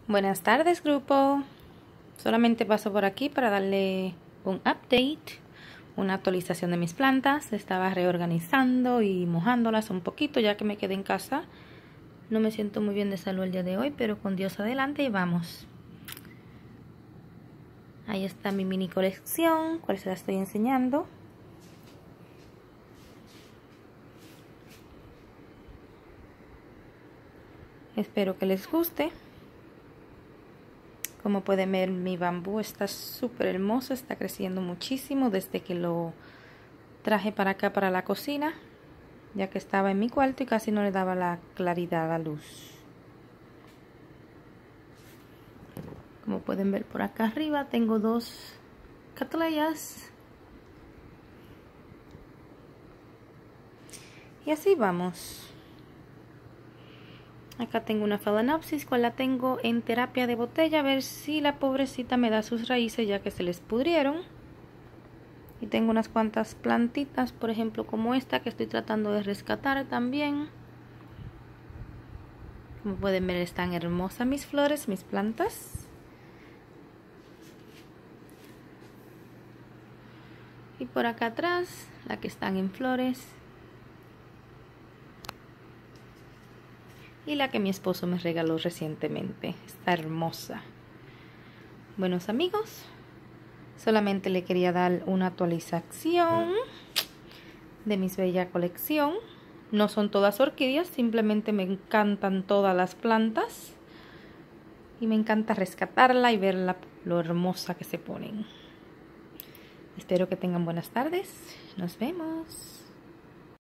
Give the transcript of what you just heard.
Buenas tardes, grupo. Solamente paso por aquí para darle un update, una actualización de mis plantas. Estaba reorganizando y mojándolas un poquito ya que me quedé en casa. No me siento muy bien de salud el día de hoy, pero con Dios adelante y vamos. Ahí está mi mini colección, cual se la estoy enseñando. Espero que les guste. Como pueden ver, mi bambú está súper hermoso, está creciendo muchísimo desde que lo traje para acá, para la cocina, ya que estaba en mi cuarto y casi no le daba la claridad a la luz. Como pueden ver por acá arriba, tengo dos cattleyas. Y así vamos. Acá tengo una phalaenopsis, cual la tengo en terapia de botella, a ver si la pobrecita me da sus raíces ya que se les pudrieron. Y tengo unas cuantas plantitas, por ejemplo como esta que estoy tratando de rescatar también. Como pueden ver, están hermosas mis flores, mis plantas. Y por acá atrás, las que están en flores. Y la que mi esposo me regaló recientemente. Está hermosa. Buenos amigos, solamente le quería dar una actualización de mi bella colección. No son todas orquídeas, simplemente me encantan todas las plantas. Y me encanta rescatarla y ver lo hermosa que se ponen. Espero que tengan buenas tardes. Nos vemos.